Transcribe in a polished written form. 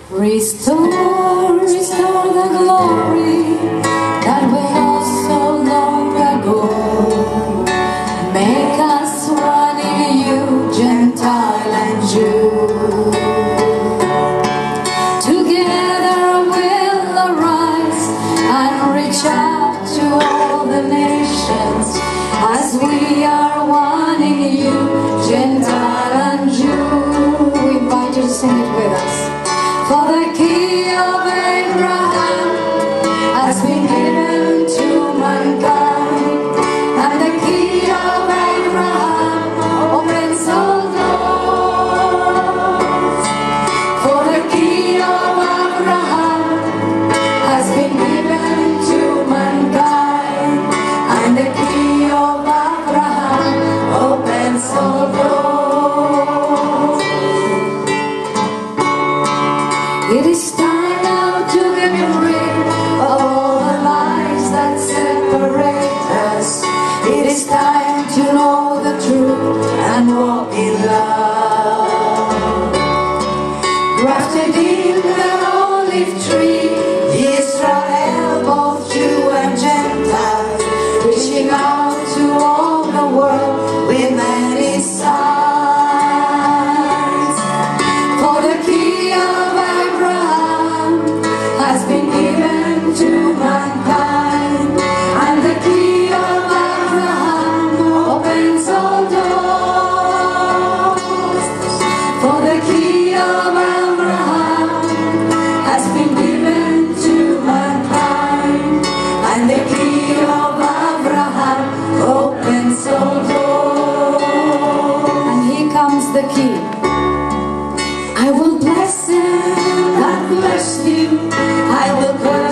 Restore, restore the glory that we lost so long ago. Make us one in you, Gentile and Jew. Together we'll arise and reach out to all the nations, as we are one in you, Gentile and Jew. We invite you to sing it with us. For the key of Abraham has been given to mankind, and the key of Abraham opens all doors. For the key of Abraham has been given to mankind, and the key of Abraham opens all doors. It is time now to get rid of all the lies that separate us. It is time to know the truth and walk in love. Grafted in the olive tree, Israel, both Jew and Gentile, reaching out to all the world with many signs. For the key of has been given to mankind, and the key of Abraham opens all doors. For the key of Abraham has been given to mankind, and the key of Abraham opens all doors. And here comes the key. I will bless him that bless you. I will